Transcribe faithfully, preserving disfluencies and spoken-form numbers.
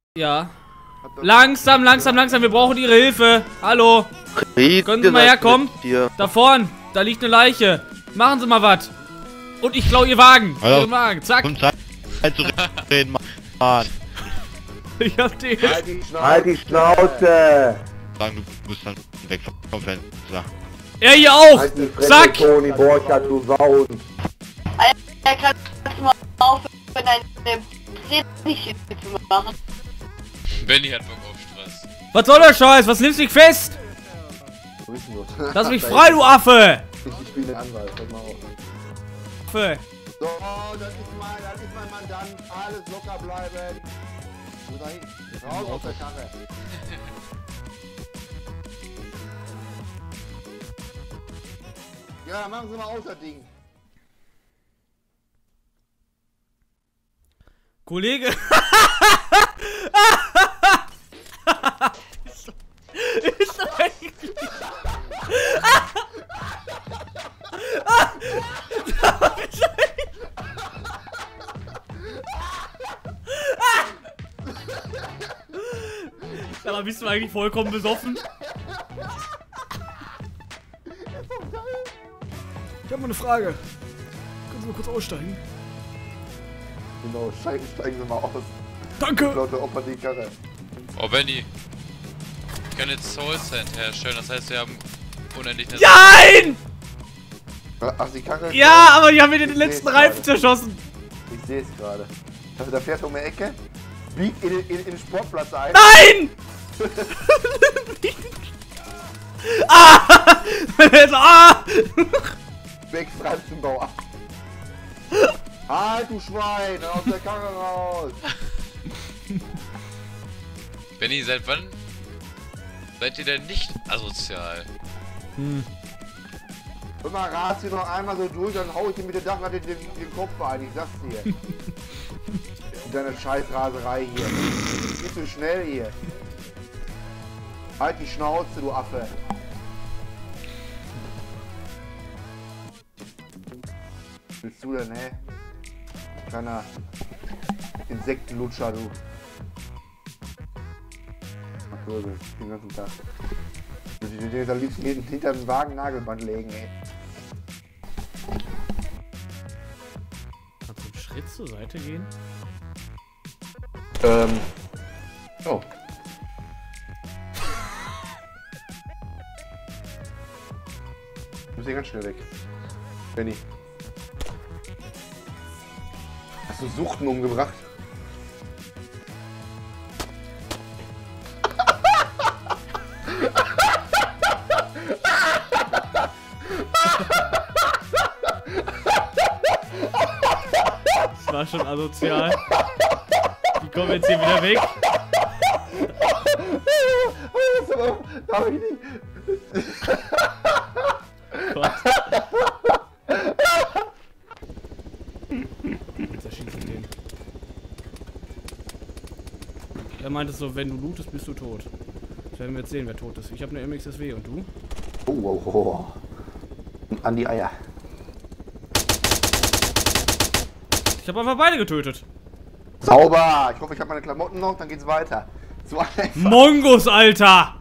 Ja. Langsam, langsam, langsam, wir brauchen Ihre Hilfe. Hallo. Können Sie mal herkommen? Da vorn, da liegt eine Leiche. Machen Sie mal was. Und ich klau Ihr Wagen. Hallo. Ihren Wagen, zack. Und Zeit zu reden, Mann. Ich hab den. Halt die Schnauze! Halt die Schnauze! Sagen, du bist dann weg vom Fenster. Er hier auch! Halt die Fresse, Zack! Toni Borchardt, du Sau! Alter, kannst du mal aufhören, deine Predigt zu machen? Benny hat Bock auf Stress. Was soll der Scheiß? Was nimmst du dich fest? Lass mich frei, du Affe! Ich spiele den Anwalt, pass mal auf. Affe. So, das ist mein, das ist mein Mandant. Alles locker bleiben. Wo da hin? Raus aus der Karre. Ja, machen Sie mal aus, das Ding. Kollege. Ist doch eigentlich. Aber bist du eigentlich vollkommen besoffen? Ich habe mal eine Frage. Können Sie mal kurz aussteigen? Genau, steigen, steigen Sie mal aus. Danke! Leute, Opa die Karre. Oh Benny. Ich kann jetzt Soul Sand herstellen, das heißt wir haben unendlich eine... Nein! Ach, die Karre? Ja, aber die haben mir den letzten seh's Reifen gerade. zerschossen. Ich sehe es gerade. Also da fährt um die Ecke, biegt in, in, in den Sportplatz ein. Nein! Ah! Ah! Weg, Franzenbauer. Halt, du Schwein! Aus der Karre raus! Benny, seit wann seid ihr denn nicht asozial? Hm. Hör mal, rast hier noch einmal so durch, dann hau ich dir mit der Dachlatte den, den Kopf ein, ich sag's dir. Mit deiner Scheißraserei hier. Nicht so schnell hier. Halt die Schnauze, du Affe. Was willst du denn, hä? Kleiner Insektenlutscher, du. Mach Wirbel, den ganzen Tag. Ich würde dir am liebsten hinter den Wagen Nagelband legen, ey. Kannst du einen Schritt zur Seite gehen? Ähm. Oh. Ich muss hier ganz schnell weg. Benny. Hast du Suchten umgebracht? Das war schon asozial. Die kommen jetzt hier wieder weg. Darf ich nicht? Gott. Jetzt erschießt ich den. Er meinte so, wenn du lootest, bist du tot. Das werden wir jetzt sehen, wer tot ist. Ich habe eine M X S W und du? Oh, oh, oh. An die Eier. Ich habe einfach beide getötet. Sauber! Ich hoffe, ich habe meine Klamotten noch, dann geht's weiter. So einfach. Mongos, Alter!